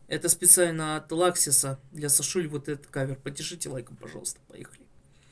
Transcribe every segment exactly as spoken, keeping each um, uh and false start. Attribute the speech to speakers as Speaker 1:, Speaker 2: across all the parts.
Speaker 1: Это специально от Лаксиса для Сашули, вот этот кавер. Поддержите лайком, пожалуйста. Поехали.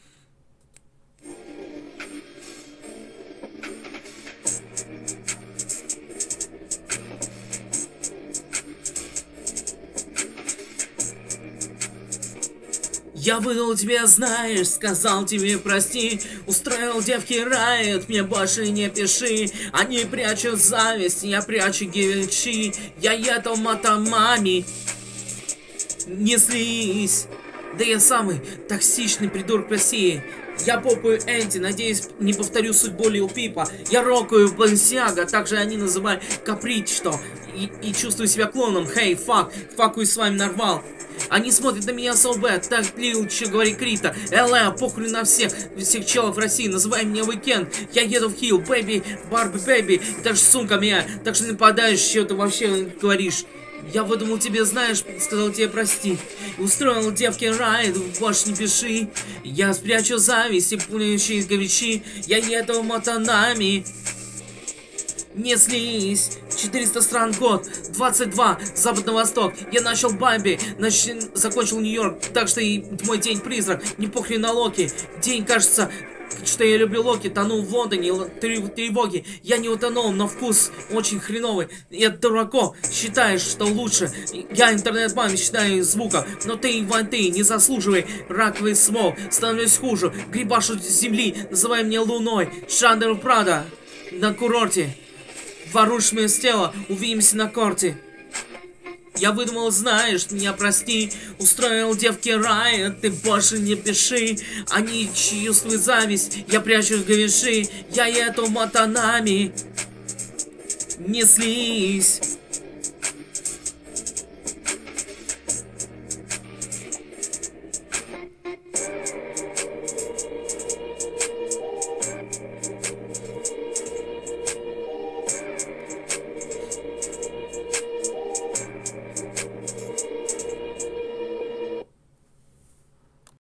Speaker 1: Я выдал тебе, знаешь, сказал тебе прости, устроил девки райот, мне больше не пиши. Они прячут зависть, я прячу гивенчи, я еду мотомами. Не слизь. Да я самый токсичный придурок России. Я попаю Энди, надеюсь, не повторю судьбу Лил Пипа. Я рокаю Бансиага, также они называют Капричто. И, и чувствую себя клоном. Хей, фак, факую с вами нарвал. Они смотрят на меня so bad, так Лил, что говорит Крита. Элэ, похуй на всех, всех челов в России, называй меня Уикенд. Я еду в Хилл, бэби, Барби, бэби, и даже сумка меня. Так что нападаешь, что ты вообще говоришь. Я выдумал тебе, знаешь, сказал тебе прости. Устроил девке райд, больше не пиши. Я спрячу зависть и пуляющие говичи. Я еду мотонами. Не слизь. четыреста стран год, двадцать два, Запад на Восток. Я начал Бамби, нач... закончил Нью-Йорк. Так что и мой день призрак, не похрен на Локи. День, кажется, что я люблю Локи, тонул в Лондоне, тревоги. Я не утонул, но вкус очень хреновый. Я дураков, считаешь, что лучше. Я интернет-маме считаю звуком, но ты, Иван, ты не заслуживай. Раковый смог, становлюсь хуже. Грибашу с земли, называй меня Луной. Шандер Прада на курорте. Воруешь мое тело, увидимся на корте. Я выдумал, знаешь, меня прости. Устроил девки рай, ты больше не пиши. Они чувствуют зависть, я прячу говеши. Я еду мотонами. Не слизь.